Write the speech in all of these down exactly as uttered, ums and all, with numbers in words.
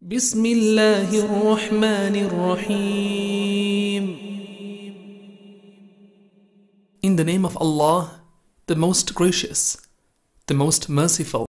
بسم الله الرحمن الرحيم. In the name of Allah, the most gracious, the most merciful.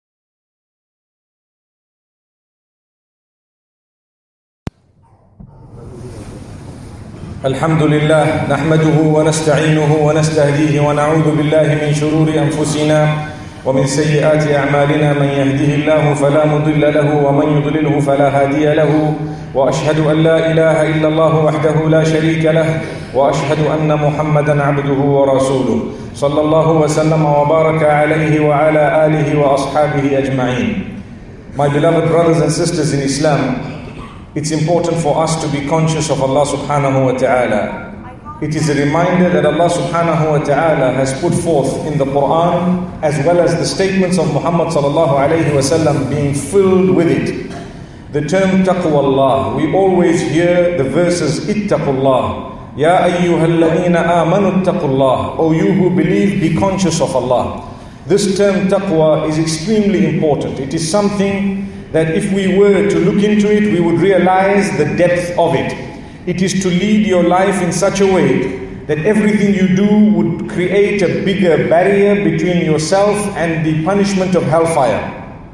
الحمد لله نحمده ونستعينه ونستهديه ونعوذ بالله من شرور أنفسنا ومن سيئات أعمالنا. من يهده الله فلا مضل له ومن يضلله فلا هادي له، وأشهد أن لا إله إلا الله وحده لا شريك له، وأشهد أن محمدا عبده ورسوله صلى الله وسلم وبارك عليه وعلى آله وأصحابه أجمعين. My beloved brothers and sisters in Islam, it's important for us to be conscious of Allah subhanahu wa ta'ala. It is a reminder that Allah subhanahu wa ta'ala has put forth in the Quran, as well as the statements of Muhammad sallallahu alayhi wa sallam being filled with it. The term taqwallah, we always hear the verses ittaqullah, ya ayyuhalladhina amanu ittaqullah, O you who believe, be conscious of Allah. This term taqwa is extremely important. It is something that if we were to look into it, we would realize the depth of it. It is to lead your life in such a way that everything you do would create a bigger barrier between yourself and the punishment of hellfire.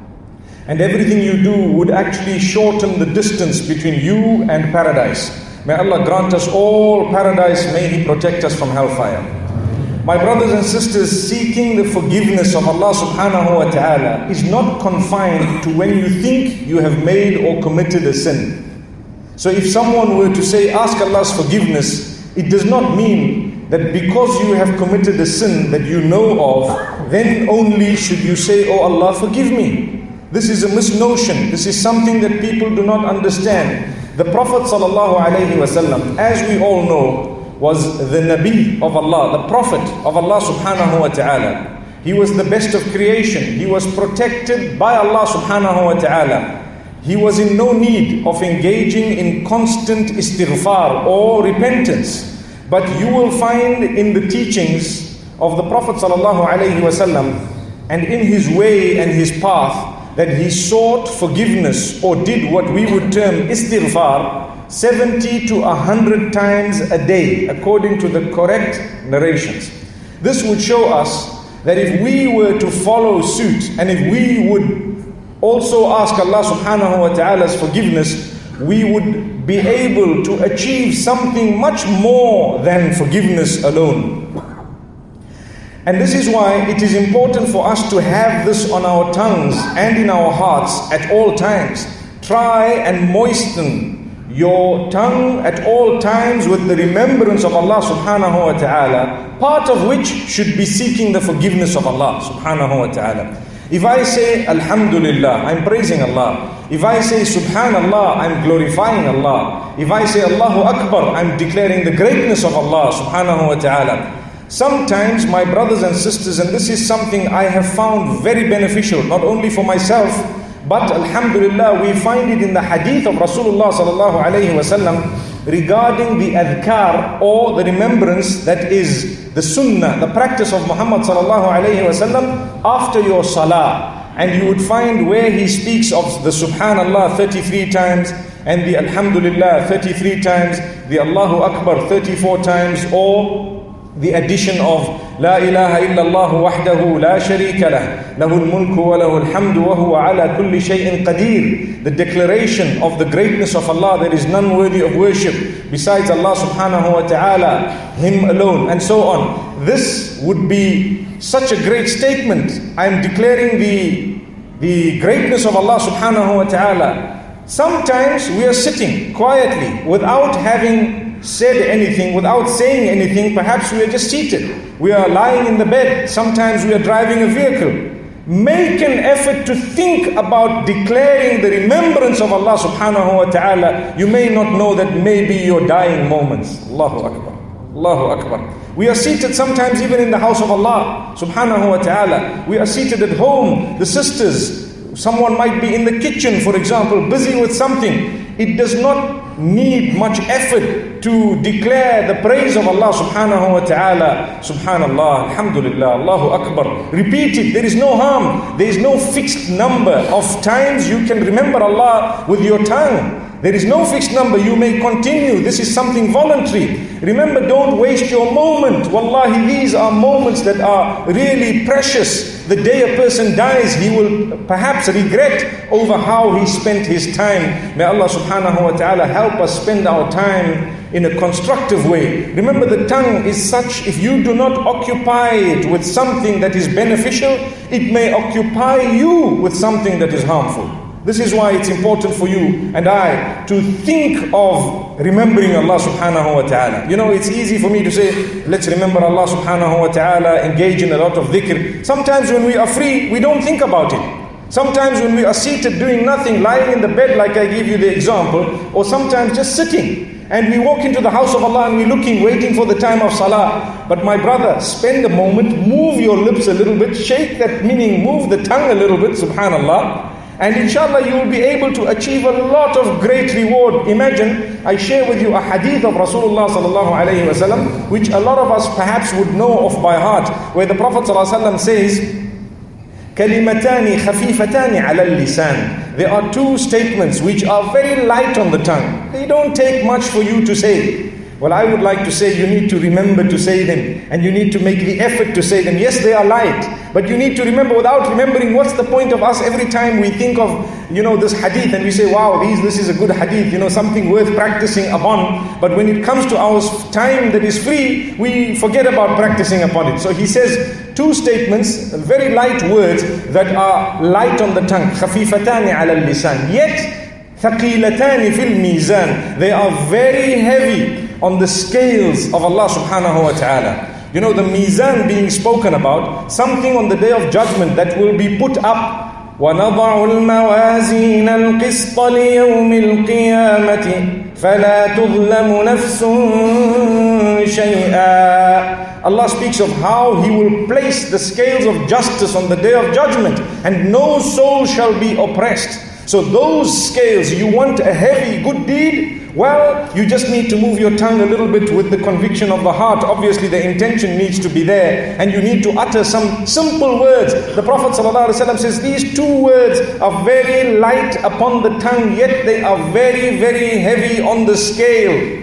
And everything you do would actually shorten the distance between you and paradise. May Allah grant us all paradise, may He protect us from hellfire. My brothers and sisters, seeking the forgiveness of Allah subhanahu wa ta'ala is not confined to when you think you have made or committed a sin. So if someone were to say, ask Allah's forgiveness, it does not mean that because you have committed a sin that you know of, then only should you say, oh Allah, forgive me. This is a misnotion. This is something that people do not understand. The Prophet sallallahu alaihi wasallam, as we all know, was the Nabi of Allah, the Prophet of Allah subhanahu wa ta'ala. He was the best of creation. He was protected by Allah subhanahu wa ta'ala. He was in no need of engaging in constant istighfar or repentance. But you will find in the teachings of the Prophet sallallahu alaihi wasallam and in his way and his path that he sought forgiveness or did what we would term istighfar seventy to one hundred times a day, according to the correct narrations. This would show us that if we were to follow suit and if we would also ask Allah subhanahu wa ta'ala's forgiveness, we would be able to achieve something much more than forgiveness alone. And this is why it is important for us to have this on our tongues and in our hearts at all times. Try and moisten your tongue at all times with the remembrance of Allah subhanahu wa ta'ala, part of which should be seeking the forgiveness of Allah subhanahu wa ta'ala. If I say Alhamdulillah, I'm praising Allah. If I say Subhanallah, I'm glorifying Allah. If I say Allahu Akbar, I'm declaring the greatness of Allah subhanahu wa ta'ala. Sometimes, my brothers and sisters, and this is something I have found very beneficial, not only for myself, but Alhamdulillah, we find it in the hadith of Rasulullah sallallahu alayhi wa sallam regarding the adhkar or the remembrance that is the sunnah, the practice of Muhammad sallallahu alayhi wa sallam after your salah. And you would find where he speaks of the Subhanallah thirty-three times and the Alhamdulillah thirty-three times, the Allahu Akbar thirty-four times, or the addition of La ilaha illallah wahdahu la sharika lah, lahul mulku wa lahul hamdu wa huwa ala kulli shay'in qadir. The declaration of the greatness of Allah, there is none worthy of worship besides Allah subhanahu wa ta'ala, Him alone, and so on. This would be such a great statement. I am declaring the, the greatness of Allah subhanahu wa ta'ala. Sometimes we are sitting quietly without having said anything, without saying anything. Perhaps we are just seated. We are lying in the bed. Sometimes we are driving a vehicle. Make an effort to think about declaring the remembrance of Allah subhanahu wa ta'ala. You may not know that maybe your dying moments. Allahu Akbar. Allahu Akbar. We are seated sometimes even in the house of Allah subhanahu wa ta'ala. We are seated at home. The sisters, someone might be in the kitchen, for example, busy with something. It does not need much effort to declare the praise of Allah subhanahu wa ta'ala. Subhanallah, alhamdulillah, Allahu Akbar. Repeat it, there is no harm. There is no fixed number of times you can remember Allah with your tongue. There is no fixed number, you may continue. This is something voluntary. Remember, don't waste your moment. Wallahi, these are moments that are really precious. The day a person dies, he will perhaps regret over how he spent his time. May Allah subhanahu wa ta'ala help us spend our time in a constructive way. Remember, the tongue is such, if you do not occupy it with something that is beneficial, it may occupy you with something that is harmful. This is why it's important for you and I to think of remembering Allah subhanahu wa ta'ala. You know, it's easy for me to say, let's remember Allah subhanahu wa ta'ala, engage in a lot of dhikr. Sometimes when we are free, we don't think about it. Sometimes when we are seated doing nothing, lying in the bed like I gave you the example, or sometimes just sitting, and we walk into the house of Allah and we're looking, waiting for the time of salah. But my brother, spend a moment, move your lips a little bit, shake that, meaning move the tongue a little bit, subhanallah. And inshallah you will be able to achieve a lot of great reward. Imagine, I share with you a hadith of Rasulullah sallallahu alayhi wa sallam, which a lot of us perhaps would know of by heart, where the Prophet sallallahu alayhi wa sallam says, كَلِمَتَانِ خَفِيفَتَانِ عَلَى اللِّسَانِ. There are two statements which are very light on the tongue. They don't take much for you to say. Well, I would like to say you need to remember to say them, and you need to make the effort to say them. Yes, they are light, but you need to remember. Without remembering, what's the point of us every time we think of, you know, this hadith and we say, wow, these, this is a good hadith, you know, something worth practicing upon. But when it comes to our time that is free, we forget about practicing upon it. So he says two statements, very light words that are light on the tongue. خَفِيفَتَانِ عَلَى اللِّسَانِ. Yet, ثَقِيلَتَانِ فِي الْمِيزَانِ. They are very heavy on the scales of Allah subhanahu wa ta'ala. You know, the mizan being spoken about, something on the day of judgment that will be put up. وَنَضَعُ الْمَوَازِينَ الْقِسْطَ لِيَوْمِ الْقِيَامَةِ فَلَا تُظْلَمُ نَفْسٌ شَيْئًا. Allah speaks of how He will place the scales of justice on the day of judgment, and no soul shall be oppressed. So those scales, you want a heavy good deed? Well, you just need to move your tongue a little bit with the conviction of the heart. Obviously the intention needs to be there, and you need to utter some simple words. The Prophet ﷺ says these two words are very light upon the tongue, yet they are very, very heavy on the scale.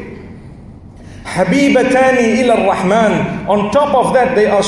Habibatani ila Rahman. On top of that, they are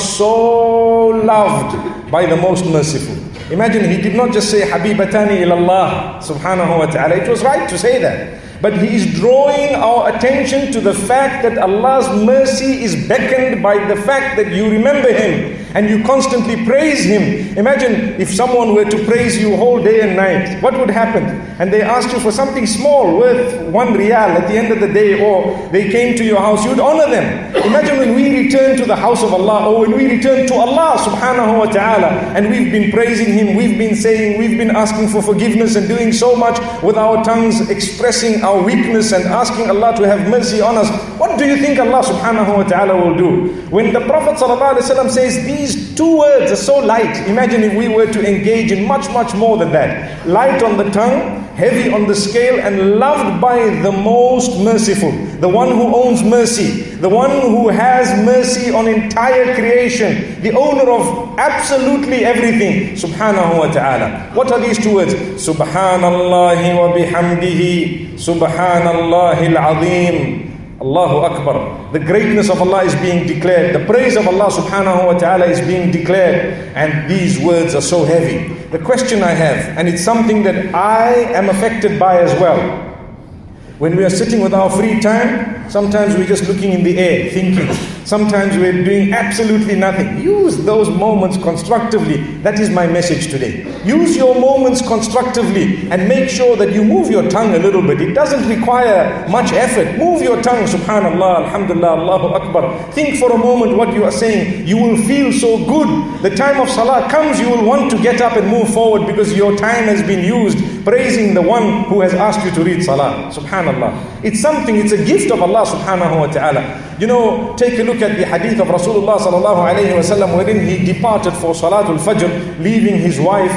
so loved by the most merciful. Imagine, he did not just say Habibatani ila Allah subhanahu wa ta'ala. It was right to say that. But he is drawing our attention to the fact that Allah's mercy is beckoned by the fact that you remember Him and you constantly praise Him. Imagine if someone were to praise you whole day and night, what would happen? And they asked you for something small worth one riyal at the end of the day, or they came to your house, you'd honor them. Imagine when we return to the house of Allah, or when we return to Allah subhanahu wa ta'ala, and we've been praising Him, we've been saying, we've been asking for forgiveness and doing so much with our tongues, expressing our weakness and asking Allah to have mercy on us. What do you think Allah subhanahu wa ta'ala will do? When the Prophet sallallahu alaihi wasallam says these two words are so light, imagine if we were to engage in much, much more than that. Light on the tongue, heavy on the scale, and loved by the most merciful, the one who owns mercy, the one who has mercy on entire creation, the owner of absolutely everything, subhanahu wa ta'ala. What are these two words? Subhanallahi wa bihamdihi, subhanallahi al-azim. Allahu Akbar. The greatness of Allah is being declared. The praise of Allah subhanahu wa ta'ala is being declared. And these words are so heavy. The question I have, and it's something that I am affected by as well. When we are sitting with our free time, sometimes we're just looking in the air, thinking. Sometimes we're doing absolutely nothing. Use those moments constructively. That is my message today. Use your moments constructively and make sure that you move your tongue a little bit. It doesn't require much effort. Move your tongue, subhanallah, alhamdulillah, Allahu Akbar. Think for a moment what you are saying. You will feel so good. The time of salah comes, you will want to get up and move forward because your time has been used praising the one who has asked you to read salah. Subhanallah. It's something, it's a gift of Allah Allah subhanahu wa ta'ala. You know, take a look at the hadith of Rasulullah sallallahu alayhi wa sallam, wherein he departed for Salatul Fajr, leaving his wife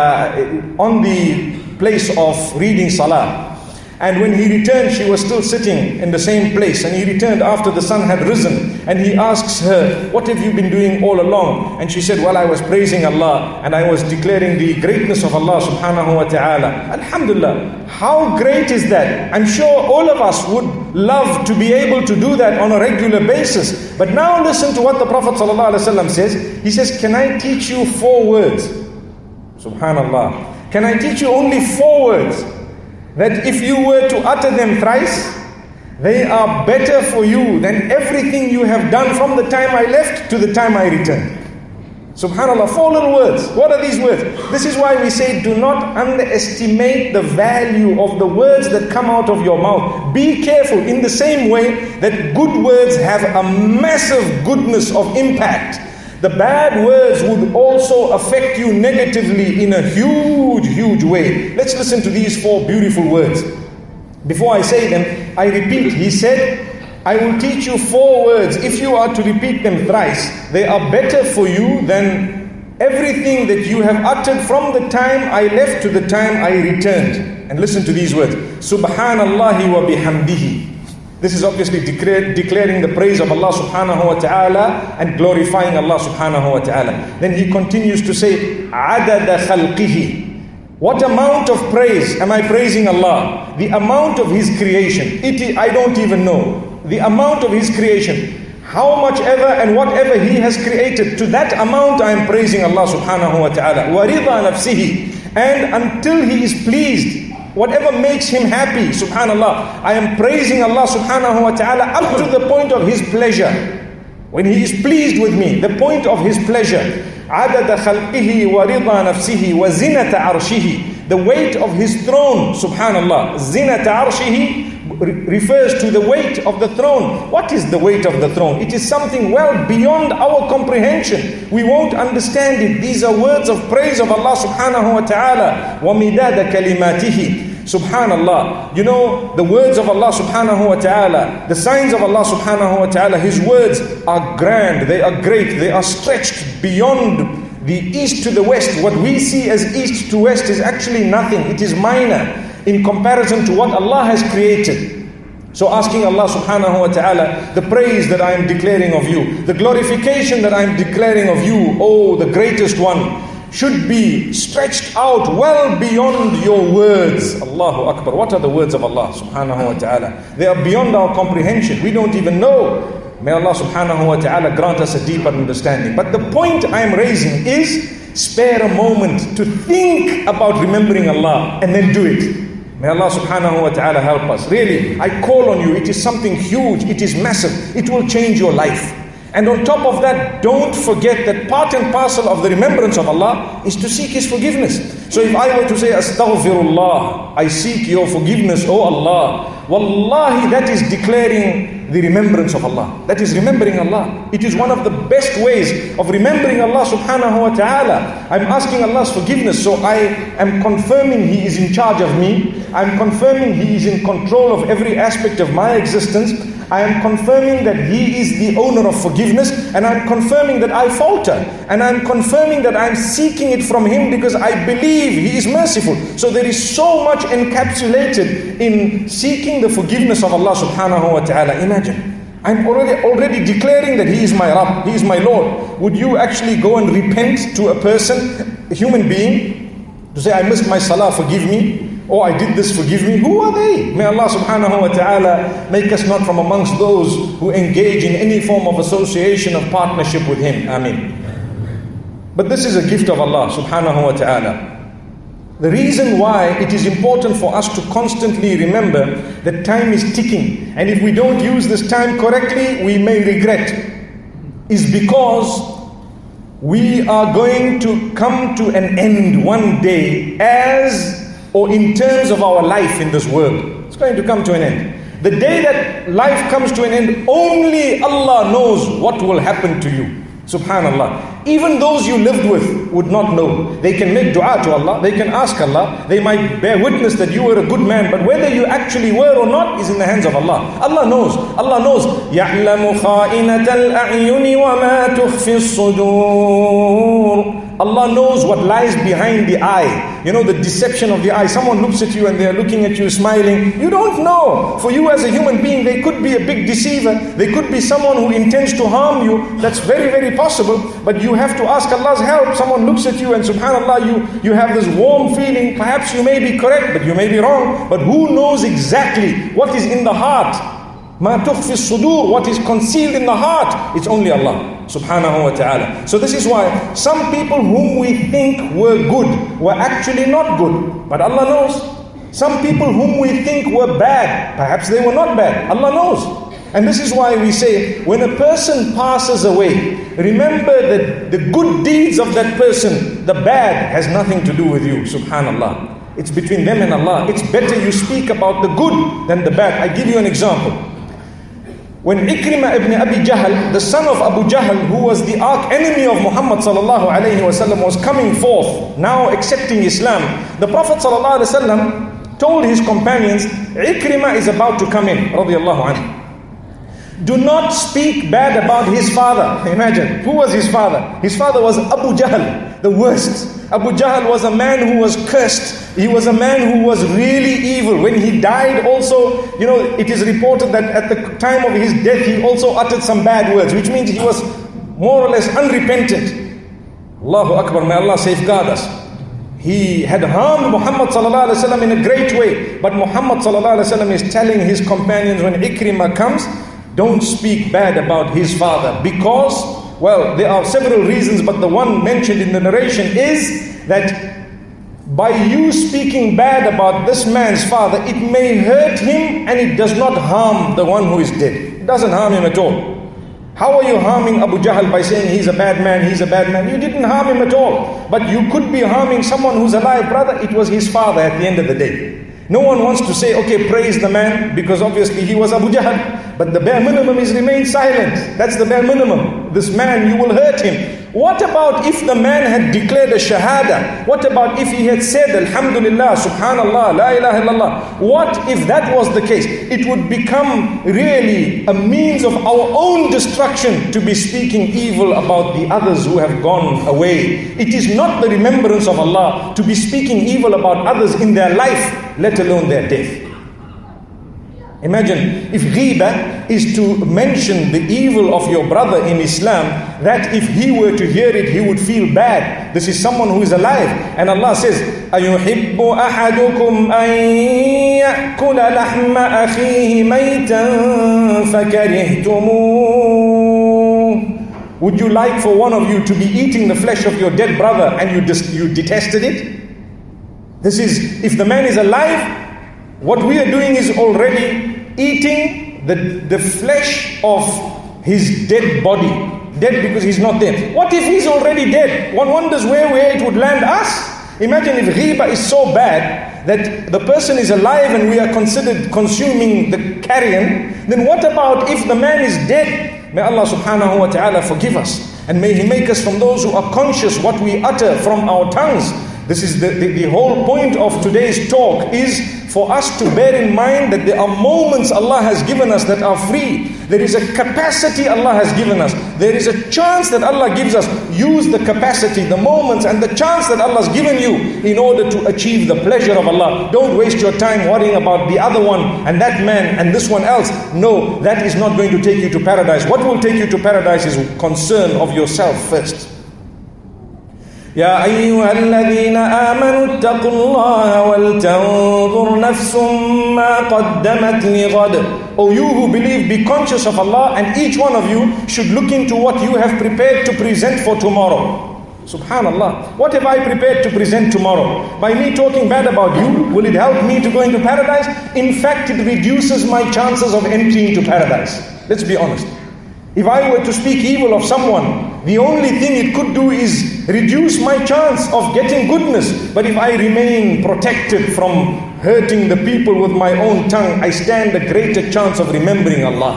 uh, on the place of reading Salah. And when he returned, she was still sitting in the same place. And he returned after the sun had risen. And he asks her, what have you been doing all along? And she said, well, I was praising Allah. And I was declaring the greatness of Allah subhanahu wa ta'ala. Alhamdulillah. How great is that? I'm sure all of us would love to be able to do that on a regular basis. But now listen to what the Prophet sallallahu alaihi wasallam says. He says, can I teach you four words? Subhanallah. Can I teach you only four words? That if you were to utter them thrice, they are better for you than everything you have done from the time I left to the time I returned. Subhanallah, four little words. What are these words? This is why we say do not underestimate the value of the words that come out of your mouth. Be careful in the same way that good words have a massive goodness of impact. The bad words would also affect you negatively in a huge, huge way. Let's listen to these four beautiful words. Before I say them, I repeat. He said, I will teach you four words. If you are to repeat them thrice, they are better for you than everything that you have uttered from the time I left to the time I returned. And listen to these words. Subhanallahi wa bihamdihi. This is obviously declare, declaring the praise of Allah subhanahu wa ta'ala and glorifying Allah subhanahu wa ta'ala. Then he continues to say, Adada khalqihi. What amount of praise am I praising Allah? The amount of His creation. It, I don't even know. The amount of His creation. How much ever and whatever He has created, to that amount I am praising Allah subhanahu wa ta'ala. Wa rida nafsihi. And until He is pleased, whatever makes Him happy, subhanallah, I am praising Allah subhanahu wa ta'ala up to the point of His pleasure. When He is pleased with me, the point of His pleasure. عَدَدَ خَلْقِهِ وَرِضَى نَفْسِهِ وَزِنَةَ عَرْشِهِ. The weight of His throne, subhanallah. زِنَةَ عَرْشِهِ refers to the weight of the throne. What is the weight of the throne? It is something well beyond our comprehension. We won't understand it. These are words of praise of Allah subhanahu wa ta'ala. وَمِدَادَ كَلِمَاتِهِ. Subhanallah. You know, the words of Allah subhanahu wa ta'ala, the signs of Allah subhanahu wa ta'ala, His words are grand, they are great, they are stretched beyond the east to the west. What we see as east to west is actually nothing. It is minor in comparison to what Allah has created. So asking Allah subhanahu wa ta'ala, the praise that I am declaring of you, the glorification that I am declaring of you, oh, the greatest one, should be stretched out well beyond your words. Allahu Akbar. What are the words of Allah subhanahu wa ta'ala? They are beyond our comprehension. We don't even know. May Allah subhanahu wa ta'ala grant us a deeper understanding. But the point I am raising is, spare a moment to think about remembering Allah and then do it. May Allah subhanahu wa ta'ala help us. Really, I call on you. It is something huge. It is massive. It will change your life. And on top of that, don't forget that part and parcel of the remembrance of Allah is to seek His forgiveness. So if I were to say, Astaghfirullah, I seek your forgiveness, O Allah, Wallahi, that is declaring the remembrance of Allah. That is remembering Allah. It is one of the best ways of remembering Allah subhanahu wa ta'ala. I'm asking Allah's forgiveness, so I am confirming He is in charge of me. I'm confirming He is in control of every aspect of my existence. I am confirming that He is the owner of forgiveness, and I'm confirming that I falter, and I'm confirming that I'm seeking it from Him because I believe He is merciful. So there is so much encapsulated in seeking the forgiveness of Allah subhanahu wa ta'ala. Imagine, I'm already already declaring that He is my Rabb, He is my Lord. Would you actually go and repent to a person, a human being, to say, I missed my salah, forgive me? Oh, I did this, forgive me. Who are they? May Allah subhanahu wa ta'ala make us not from amongst those who engage in any form of association of partnership with Him. Ameen. But this is a gift of Allah subhanahu wa ta'ala. The reason why it is important for us to constantly remember that time is ticking, and if we don't use this time correctly, we may regret, is because we are going to come to an end one day as or in terms of our life in this world. It's going to come to an end. The day that life comes to an end, only Allah knows what will happen to you. Subhanallah. even those you lived with would not know. They can make dua to Allah, they can ask Allah, they might bear witness that you were a good man, but whether you actually were or not is in the hands of Allah. Allah knows. Allah knows. يَعْلَمُ خَائِنَةَ الْأَعْيُنِ وَمَا تُخْفِي الصُّدُورِ. Allah knows what lies behind the eye. You know, the deception of the eye. Someone looks at you and they are looking at you smiling. You don't know. For you as a human being, they could be a big deceiver. They could be someone who intends to harm you. That's very, very possible. But you have to ask Allah's help. Someone looks at you and subhanAllah, you, you have this warm feeling. Perhaps you may be correct, but you may be wrong. But who knows exactly what is in the heart? Ma tukhfi sudur, what is concealed in the heart? It's only Allah subhanahu wa ta'ala. So this is why some people whom we think were good were actually not good, but Allah knows. Some people whom we think were bad, perhaps they were not bad. Allah knows. And this is why we say, when a person passes away, remember that the good deeds of that person, the bad has nothing to do with you. Subhanallah. It's between them and Allah. It's better you speak about the good than the bad. I give you an example. When Ikrimah ibn Abi Jahl, the son of Abu Jahl, who was the arch enemy of Muhammad sallallahu alayhi wa sallam, was coming forth, now accepting Islam, the Prophet sallallahu alayhi wa sallam told his companions, Ikrimah is about to come in, radiyallahu anhu. Do not speak bad about his father. Imagine, who was his father? His father was Abu Jahl, the worst. Abu Jahl was a man who was cursed. He was a man who was really evil. When he died also, you know, it is reported that at the time of his death, he also uttered some bad words, which means he was more or less unrepentant. Allahu Akbar, may Allah safeguard us. He had harmed Muhammad sallallahu alaihi wasallam in a great way. But Muhammad sallallahu alaihi wasallam is telling his companions when Ikrimah comes, don't speak bad about his father, because, well, there are several reasons, but the one mentioned in the narration is that by you speaking bad about this man's father, it may hurt him and it does not harm the one who is dead. It doesn't harm him at all. How are you harming Abu Jahl by saying he's a bad man, he's a bad man? You didn't harm him at all. But you could be harming someone who's alive, brother. It was his father at the end of the day. No one wants to say, okay, praise the man, because obviously he was Abu Jahl. But the bare minimum is remain silent. That's the bare minimum. This man, you will hurt him. What about if the man had declared a shahada? What about if he had said, Alhamdulillah, Subhanallah, La ilaha illallah? What if that was the case? It would become really a means of our own destruction to be speaking evil about the others who have gone away. It is not the remembrance of Allah to be speaking evil about others in their life, let alone their death. Imagine if ghiba is to mention the evil of your brother in Islam, that if he were to hear it, he would feel bad. This is someone who is alive. And Allah says, أَيُحِبُّ أَحَدُكُمْ أَن يَأْكُلَ لَحْمَ أَخِيهِ مَيْتًا فَكَرِهْتُمُوهُ. Would you like for one of you to be eating the flesh of your dead brother and you, dis- you detested it? This is, if the man is alive, what we are doing is already eating the, the flesh of his dead body. Dead because he's not there. What if he's already dead? One wonders where, where it would land us. Imagine if ghiba is so bad that the person is alive and we are considered consuming the carrion, then what about if the man is dead? May Allah subhanahu wa ta'ala forgive us. And may He make us from those who are conscious what we utter from our tongues. This is the, the, the whole point of today's talk, is for us to bear in mind that there are moments Allah has given us that are free. There is a capacity Allah has given us. There is a chance that Allah gives us. Use the capacity, the moments and the chance that Allah has given you in order to achieve the pleasure of Allah. Don't waste your time worrying about the other one and that man and this one else. No, that is not going to take you to paradise. What will take you to paradise is concern of yourself first. يا أيها الذين آمنوا اتقوا الله ولتنظر نفس ما قدمت لغد. O you who believe, be conscious of Allah, and each one of you should look into what you have prepared to present for tomorrow. Subhanallah. What have I prepared to present tomorrow? By me talking bad about you, will it help me to go into paradise? In fact, it reduces my chances of entering into paradise. Let's be honest. If I were to speak evil of someone, the only thing it could do is reduce my chance of getting goodness. But if I remain protected from hurting the people with my own tongue, I stand a greater chance of remembering Allah.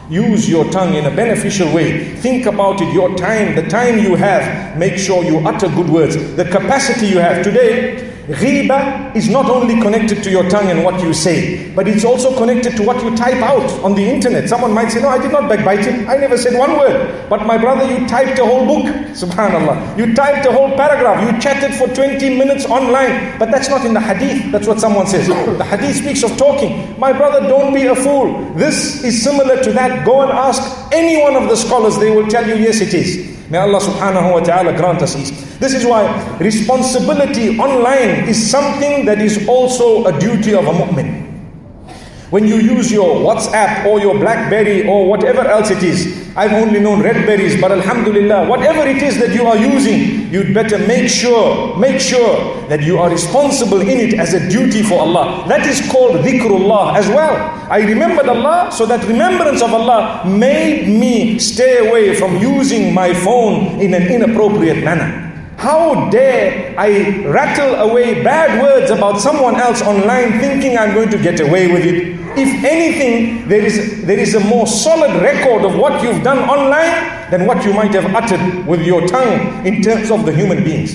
Use your tongue in a beneficial way. Think about it, your time, the time you have. Make sure you utter good words. The capacity you have. Today, ghiba is not only connected to your tongue and what you say, but it's also connected to what you type out on the internet. Someone might say, no, I did not backbite him. I never said one word. But my brother, you typed a whole book. Subhanallah. You typed a whole paragraph. You chatted for twenty minutes online. But that's not in the hadith. That's what someone says. The hadith speaks of talking. My brother, don't be a fool. This is similar to that. Go and ask any one of the scholars. They will tell you, yes, it is. May Allah subhanahu wa ta'ala grant us ease. This is why responsibility online is something that is also a duty of a mu'min. When you use your WhatsApp or your BlackBerry or whatever else it is, I've only known Redberries, but alhamdulillah, whatever it is that you are using, you'd better make sure, make sure that you are responsible in it as a duty for Allah. That is called dhikrullah as well. I remembered Allah, so that remembrance of Allah made me stay away from using my phone in an inappropriate manner. How dare I rattle away bad words about someone else online thinking I'm going to get away with it? If anything, there is, there is a more solid record of what you've done online than what you might have uttered with your tongue in terms of the human beings.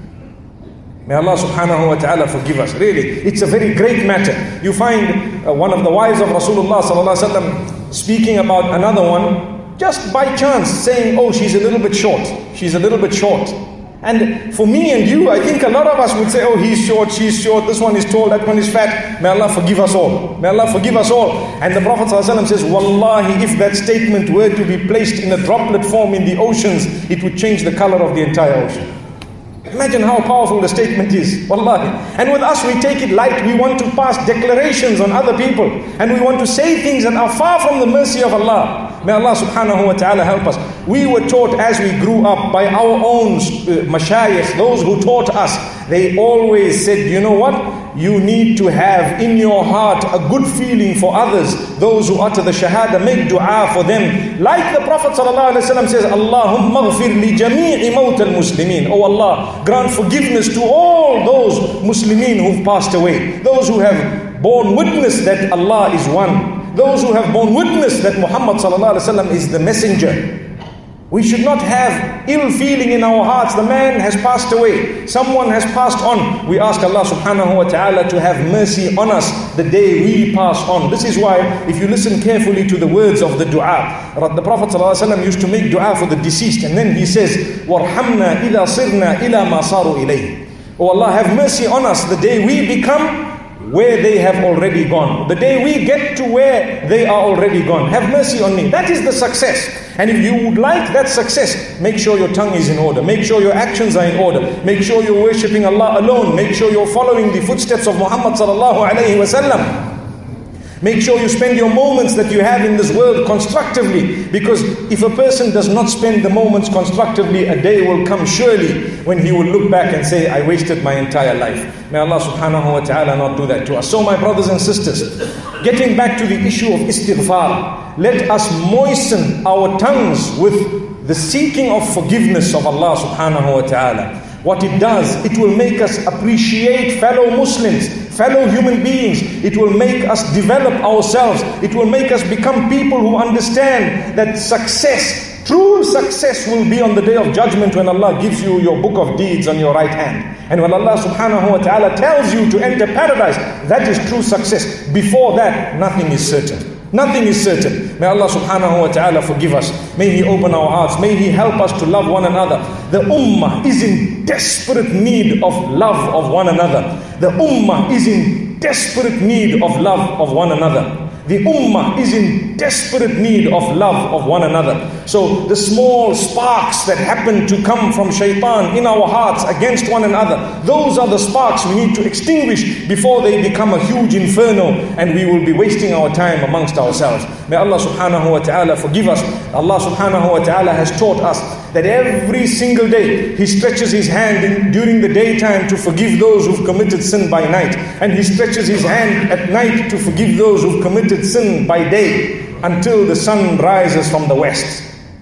May Allah subhanahu wa ta'ala forgive us. Really, it's a very great matter. You find uh, one of the wives of Rasulullah sallallahu alaihi wasallam speaking about another one, just by chance saying, oh, she's a little bit short. She's a little bit short. And for me and you, I think a lot of us would say, oh, he's short, she's short, this one is tall, that one is fat. May Allah forgive us all. May Allah forgive us all. And the Prophet ﷺ says, Wallahi, if that statement were to be placed in a droplet form in the oceans, it would change the color of the entire ocean. Imagine how powerful the statement is. Wallahi. And with us, we take it light. We want to pass declarations on other people. And we want to say things that are far from the mercy of Allah. May Allah subhanahu wa ta'ala help us. We were taught as we grew up by our own uh, mashayikh, those who taught us. They always said, you know what? You need to have in your heart a good feeling for others. Those who utter the shahada, make dua for them. Like the Prophet ﷺ says, Allahumma ghfir li jami'i mawt al-muslimin. Oh Allah, grant forgiveness to all those Muslimin who've passed away. Those who have borne witness that Allah is one. Those who have borne witness that Muhammad ﷺ is the messenger. We should not have ill feeling in our hearts. The man has passed away. Someone has passed on. We ask Allah subhanahu wa ta'ala to have mercy on us the day we pass on. This is why, if you listen carefully to the words of the dua, the Prophet ﷺ used to make dua for the deceased, and then he says, وَارْحَمْنَا إِذَا صِرْنَا إِلَى مَا صَارُوا إِلَيْهِ. Oh Allah, have mercy on us the day we become where they have already gone. The day we get to where they are already gone. Have mercy on me. That is the success. And if you would like that success, make sure your tongue is in order. Make sure your actions are in order. Make sure you're worshipping Allah alone. Make sure you're following the footsteps of Muhammad sallallahu alayhi wa sallam. Make sure you spend your moments that you have in this world constructively. Because if a person does not spend the moments constructively, a day will come surely when he will look back and say, I wasted my entire life. May Allah subhanahu wa ta'ala not do that to us. So my brothers and sisters, getting back to the issue of istighfar, let us moisten our tongues with the seeking of forgiveness of Allah subhanahu wa ta'ala. What it does, it will make us appreciate fellow Muslims, fellow human beings. It will make us develop ourselves. It will make us become people who understand that success, true success, will be on the day of judgment when Allah gives you your book of deeds on your right hand. And when Allah subhanahu wa ta'ala tells you to enter paradise, that is true success. Before that, nothing is certain. Nothing is certain. May Allah subhanahu wa ta'ala forgive us. May He open our hearts. May He help us to love one another. The ummah is in desperate need of love of one another. The ummah is in desperate need of love of one another. The ummah is in desperate need of love of one another. So the small sparks that happen to come from shaitan in our hearts against one another, those are the sparks we need to extinguish before they become a huge inferno and we will be wasting our time amongst ourselves. May Allah subhanahu wa ta'ala forgive us. Allah subhanahu wa ta'ala has taught us that every single day He stretches His hand in, during the daytime to forgive those who've committed sin by night, and He stretches His hand at night to forgive those who've committed sin by day, until the sun rises from the west.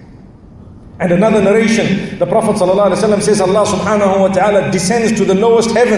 And another narration, the Prophet ﷺ says Allah subhanahu wa ta'ala descends to the lowest heavens. When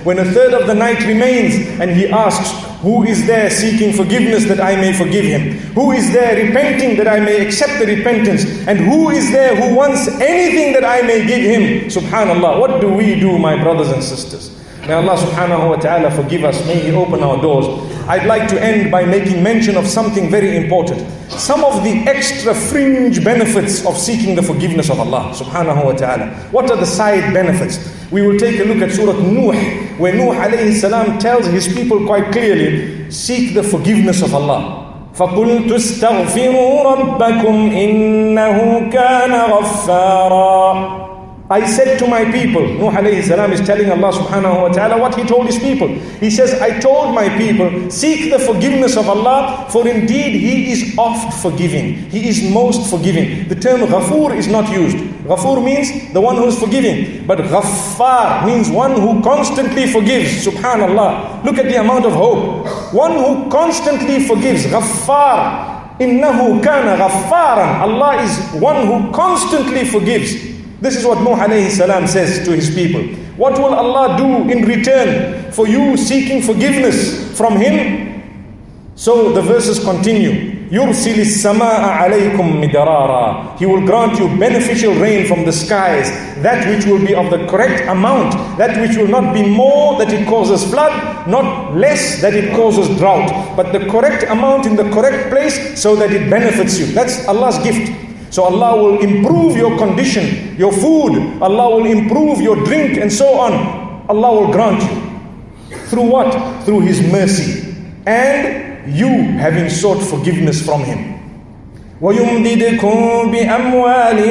when a third of the night remains and he asks, who is there seeking forgiveness that I may forgive him? Who is there repenting that I may accept the repentance? And who is there who wants anything that I may give him? Subhanallah, what do we do, my brothers and sisters? May Allah subhanahu wa ta'ala forgive us. May He open our doors. I'd like to end by making mention of something very important. Some of the extra fringe benefits of seeking the forgiveness of Allah subhanahu wa ta'ala. What are the side benefits? We will take a look at Surah Nuh, where Nuh alayhi salam tells his people quite clearly, seek the forgiveness of Allah. فَقُلْتُ اسْتَغْفِرُوا رَبَّكُمْ إِنَّهُ كَانَ غَفَّارًا. I said to my people, Nuh alayhi salam is telling Allah subhanahu wa ta'ala what he told his people. He says, I told my people, seek the forgiveness of Allah, for indeed He is oft forgiving. He is most forgiving. The term Ghafoor is not used. Ghafoor means the one who is forgiving. But Ghaffar means one who constantly forgives. Subhanallah. Look at the amount of hope. One who constantly forgives. Ghaffar. Innahu kana ghaffaran. Allah is one who constantly forgives. This is what Nuh alayhi salam says to his people. What will Allah do in return for you seeking forgiveness from Him? So the verses continue. يُرْسِلِ السَّمَاءَ عَلَيْكُمْ مِدَرَارًا. He will grant you beneficial rain from the skies, that which will be of the correct amount, that which will not be more that it causes flood, not less that it causes drought, but the correct amount in the correct place so that it benefits you. That's Allah's gift. So Allah will improve your condition, your food. Allah will improve your drink and so on. Allah will grant you. Through what? Through His mercy. And you having sought forgiveness from Him. وَيُمْدِدْكُمْ بِأَمْوَالٍ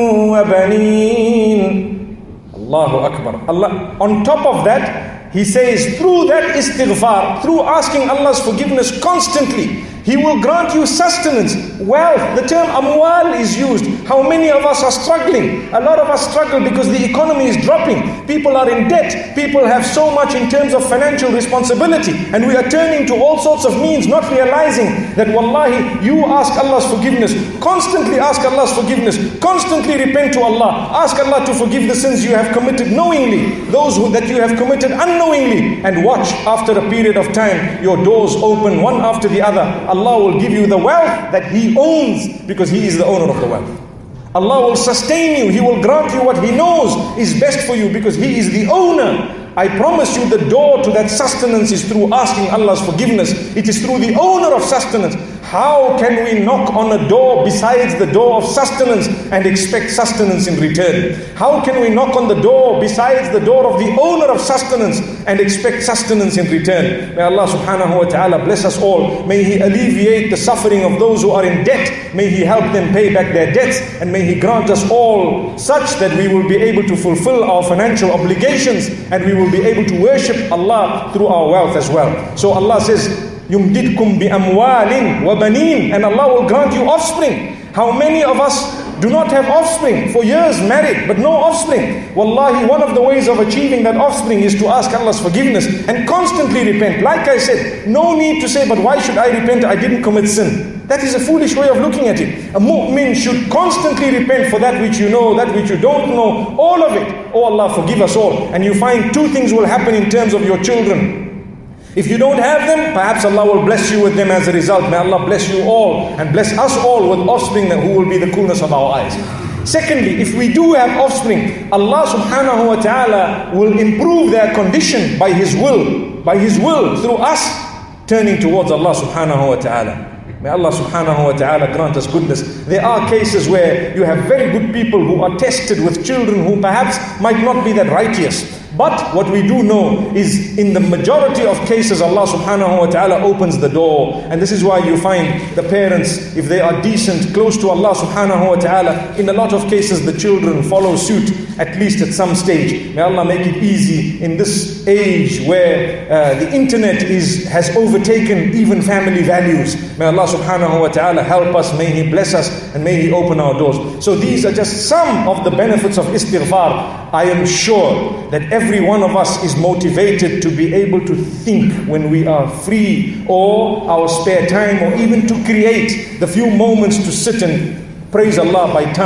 وَبَنِينَ. Allahu Akbar. Allah, on top of that, He says, through that istighfar, through asking Allah's forgiveness constantly, He will grant you sustenance, wealth. The term amwal is used. How many of us are struggling? A lot of us struggle because the economy is dropping. People are in debt. People have so much in terms of financial responsibility. And we are turning to all sorts of means, not realizing that wallahi, you ask Allah's forgiveness. Constantly ask Allah's forgiveness. Constantly repent to Allah. Ask Allah to forgive the sins you have committed knowingly, those who, that you have committed unknowingly. And watch, after a period of time, your doors open one after the other. Allah will give you the wealth that He owns, because He is the owner of the wealth. Allah will sustain you. He will grant you what He knows is best for you, because He is the owner. I promise you, the door to that sustenance is through asking Allah's forgiveness. It is through the owner of sustenance. How can we knock on a door besides the door of sustenance and expect sustenance in return? How can we knock on the door besides the door of the owner of sustenance and expect sustenance in return? May Allah subhanahu wa ta'ala bless us all. May He alleviate the suffering of those who are in debt. May He help them pay back their debts. And may He grant us all such that we will be able to fulfill our financial obligations, and we will be able to worship Allah through our wealth as well. So Allah says, يُمْدِدْكُمْ بِأَمْوَالٍ وَبَنِينَ. And Allah will grant you offspring. How many of us do not have offspring? For years married, but no offspring. Wallahi, one of the ways of achieving that offspring is to ask Allah's forgiveness and constantly repent. Like I said, no need to say, but why should I repent? I didn't commit sin. That is a foolish way of looking at it. A mu'min should constantly repent for that which you know, that which you don't know, all of it. Oh Allah, forgive us all. And you find two things will happen in terms of your children. If you don't have them, perhaps Allah will bless you with them as a result. May Allah bless you all and bless us all with offspring who will be the coolness of our eyes. Secondly, if we do have offspring, Allah subhanahu wa ta'ala will improve their condition by His will, by His will through us turning towards Allah subhanahu wa ta'ala. May Allah subhanahu wa ta'ala grant us goodness. There are cases where you have very good people who are tested with children who perhaps might not be that righteous. But what we do know is, in the majority of cases, Allah subhanahu wa ta'ala opens the door. And this is why you find the parents, if they are decent, close to Allah subhanahu wa ta'ala, in a lot of cases the children follow suit, at least at some stage. May Allah make it easy in this age where uh, the internet is has overtaken even family values. May Allah subhanahu wa ta'ala help us, may He bless us, and may He open our doors. So these are just some of the benefits of istighfar. I am sure that every one of us is motivated to be able to think when we are free, or our spare time, or even to create the few moments to sit and praise Allah by tongue.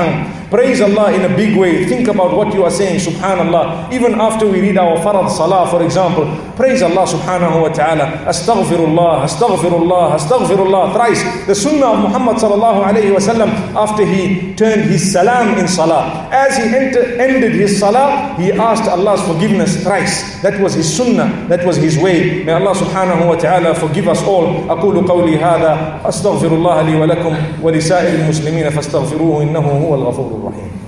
Praise Allah in a big way. Think about what you are saying, subhanallah. Even after we read our farad salah, for example, praise Allah subhanahu wa ta'ala. Astaghfirullah, astaghfirullah, astaghfirullah, thrice. The sunnah of Muhammad sallallahu alayhi wa sallam, after he turned his salam in salah, as he enter, ended his salah, he asked Allah's forgiveness thrice. That was his sunnah, that was his way. May Allah subhanahu wa ta'ala forgive us all. أقول قولي هذا أستغفر الله لي ولكم ولسائر المسلمين فاستغفروه إنه هو الغفور الرحيم.